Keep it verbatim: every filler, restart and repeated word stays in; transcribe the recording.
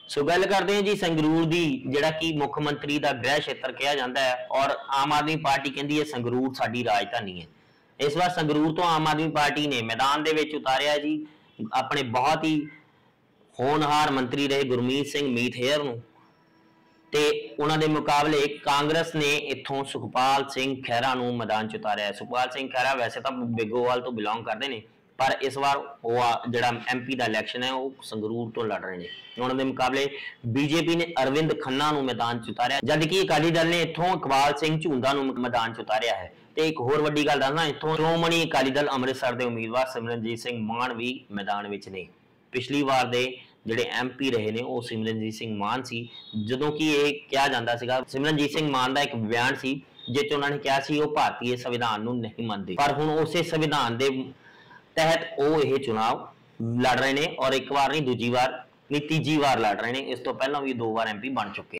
सो गल करते हैं जी संगरूर की, जिहड़ा कि मुख मंत्री का गृह क्षेत्र कहा जाता है और आम आदमी पार्टी कहती है संगरूर साडी राजधानी है। इस बार संगरूर तो आम आदमी पार्टी ने मैदान दे विच उतारिया जी अपने बहुत ही होनहार मंत्री रहे गुरमीत सिंह मीत हेयर नूं, ते उन्हां दे मुकाबले कांग्रेस ने इत्थों सुखपाल सिंह खैरा नूं मैदान च उतारिया। सुखपाल सिंह खैरा वैसे तो बेगोवाल तो बिलोंग करते हैं, पर इस बार वो जिहड़ा एम पी का इलैक्शन है वो संगरूर तो लड़ रहे हैं। उन्होंने मुकाबले बीजेपी ने अरविंद खन्ना नूं मैदान च उतारिया, जबकि अकाली दल ने इत्थों इकबाल सिंह झुंदा नूं मैदान च उतारिया है। तो एक होर वड्डी गल दसना, इत्थों श्रोमणी अकाली दल अमृतसर के उम्मीदवार सिमरनजीत सिंह मान भी मैदान में ने। पिछली बार दे जिहड़े एम पी रहे ने वो सिमरनजीत सिंह मान सी, जदों कि ये कहा जाता सीगा सिमरनजीत सिंह मान का एक बयान सी जिस उन्होंने कहा सी वो भारतीय संविधान नूं नहीं मानते, पर हुण उसे संविधान के तहत वो ये चुनाव लड़ रहे हैं और एक बार नहीं दूजी बार नहीं तीजी बार लड़ रहे हैं। इस तो पहला भी दो बार एम पी बन चुके।